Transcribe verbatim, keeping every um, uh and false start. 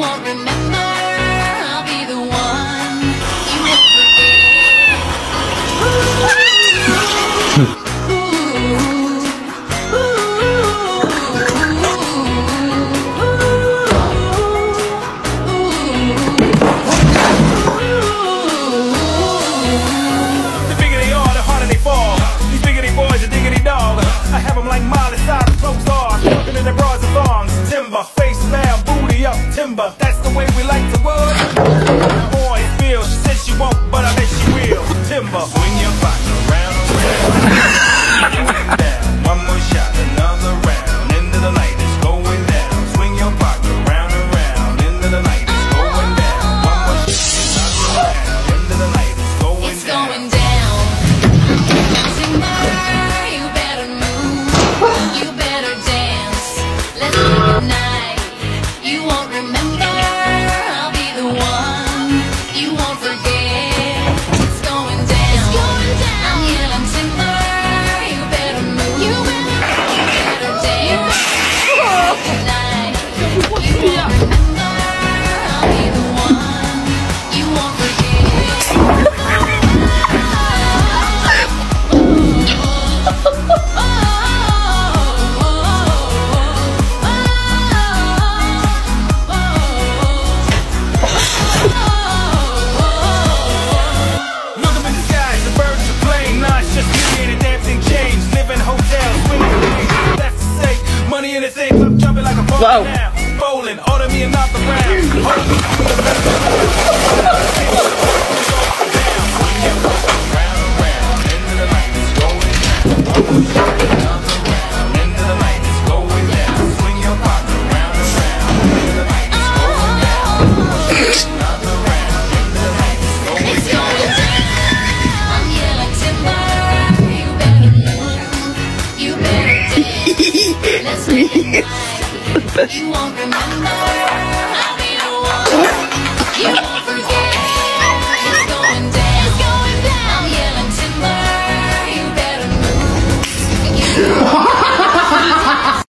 won't remember, I'll be the one you won't forget. The bigger they are, the harder they fall. These biggity boys are diggity dog. I have them like Miley Cyrus, closed off, looking in their bras and thongs. Timber, face down, booty up, timber. That's the way we like to roll. Boy, it feels. She said she won't, but I bet she will. Timber, swing your body around and around. Down, one more shot, another round. Into the night, it's going down. Swing your body around and around. Into the night, it's going down. One more shot, another round. Into the night, it's going It's down. going down. Timber, you better move. You better dance. Let's make it night. You won't remember, I'll be the one you won't forget. It's going down. It's going down. I'm yelling timber, you better move. You better, you better dance. Tonight, you won't remember, I'll be the one you won't forget. Look up in the sky, the birds are playing. Nah, it's just me and a damn thing changed. Live in hotels, swinging things. That's to say, money in the thing. I'm jumping like a ball Wow. now. Bowling, order me another round. Hold me to the best. Swing your body round and round. Into the night, it's going down. Another round. Into the night, it's going down. Swing your body round and round. Into the night, it's going down. Another round. Into the night, it's going It's down. going down. I'm yelling timber, you better move. You better dance. Let's make it night. You won't remember.